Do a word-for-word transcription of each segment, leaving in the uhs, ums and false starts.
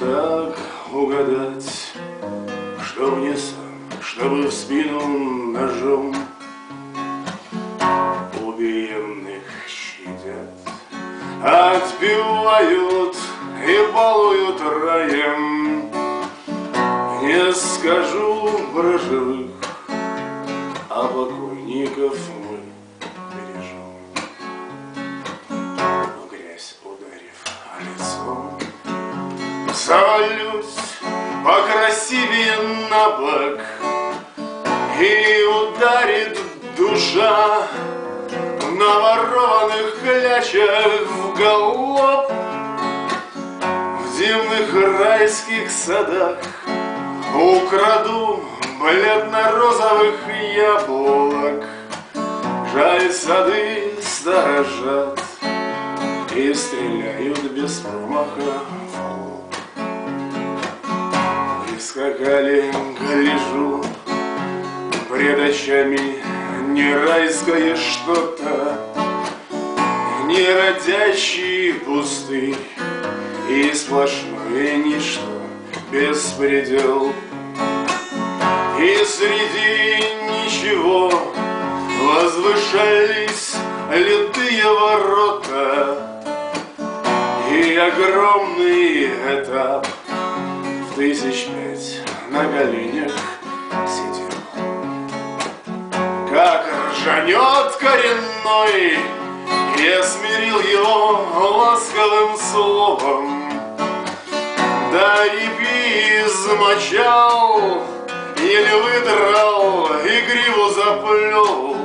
так угадать, что мне сам, чтобы в спину ножом убиенных щадят, отбивают и балуют раем. Не скажу про живых, а покойников мы бережем. Но грязь ударив лицом, завалюсь покрасивее на бок, и ударит душа на ворованных клячах в галоп. В дивных райских садах украду бледно-розовых яблок. Жаль, сады сторожат и стреляют без промаха в лоб. Прискакали, гляжу, пред очами не райское что-то, не родящий пустырь и сплошное ничто, беспредел. И среди ничего возвышались литые ворота, и огромный этап в тысяч пять на коленях сидел. Как ржанет коренной, я смирил его ласковым словом, да репи измочал, еле выдрал и гриву заплел.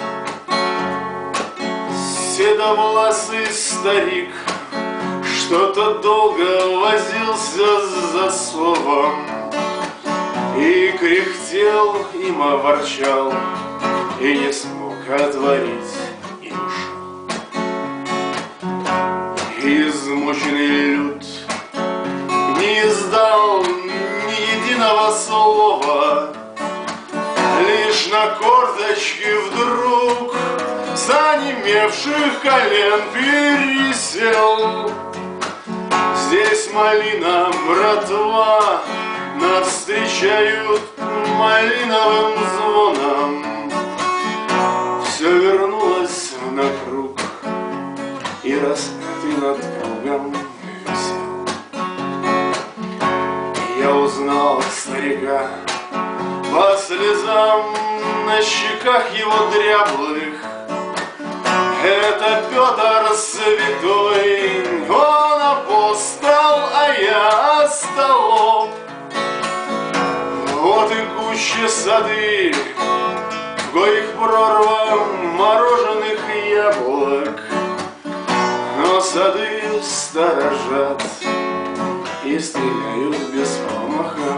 Седовласый старик что-то долго возился с засовом и кряхтел, им ворчал, и не смог отворить, и ушел. Измученный люд не издал ни единого слова, лишь на корточки вдруг с онемевших колен пересел. Здесь малина, братва, нас встречают малиновым звоном. Все вернулось на круг, и распятый над кругом висел. Я узнал старика по слезам на щеках его дряблых. Это Петр Святой, он апостол, а я остолоп. Вот и гуще сады, в коих прорва мороженых яблок, но сады сторожат и стреляют без промаха.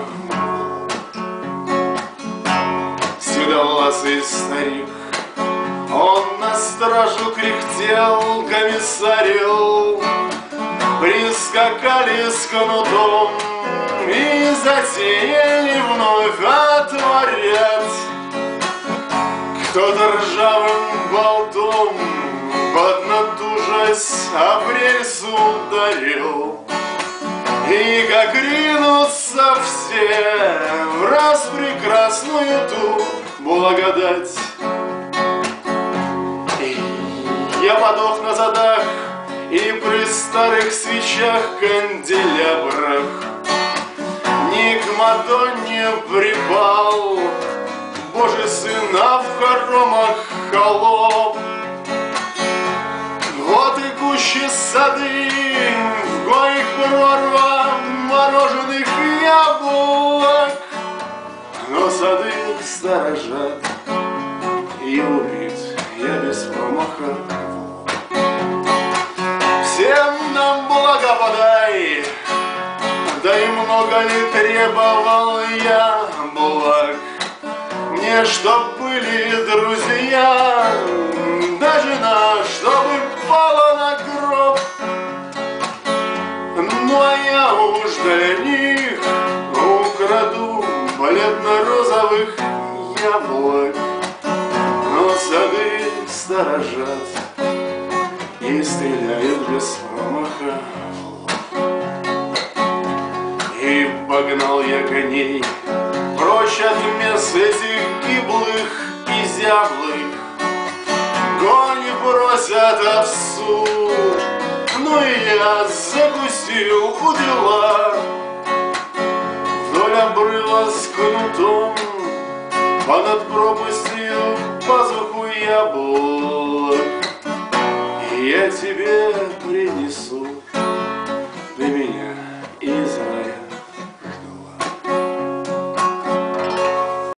Седовласый старик, он на стражу кряхтел, комиссарил. Прискакали с кнутом и затеяли вновь отворять. Кто-то ржавым болтом, поднатужась, об рельсу ударил. И как ринутся все в раз прекрасную ту благодать. Я подох на задах и при старых свечах канделябрах ни к Мадонне припал Божий сын, а в хоромах холоп. Вот и гуще сады, в коих прорва мороженых яблок, но сады сторожат, и убит я без промаха. Всем нам благо подай, да и много ли требовал я благ. Мне чтоб были друзья, да жена, чтобы пала на гроб. Ну а я уж для них украду бледно-розовых яблок, но сады сторожат и стреляют без промаха. погнал я коней прочь от мест этих гиблых и зяблых. Кони бросят овсу, ну и я закусил у дела. Вдоль обрыва с кнутом, понад пропастью пазуху яблок я тебе принесу.